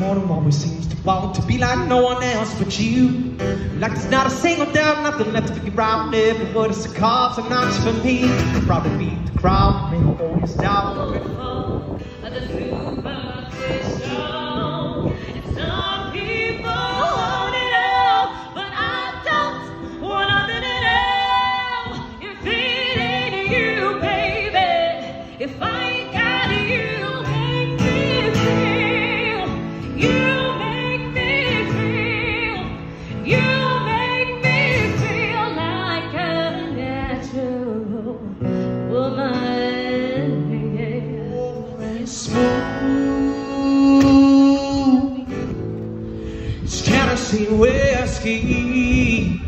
morning always seems to want to be like no one else but you. Like there's not a single doubt, nothing left to figure out. Every word is a cause, and not for me. I'll probably beat the crowd, make my always doubt. The superstition. Some people want it all, but I don't want nothing at all. If it ain't you, baby, if I ain't got you, make me feel. You make me feel. You make me feel like a natural woman. Smooth, it's Tennessee whiskey.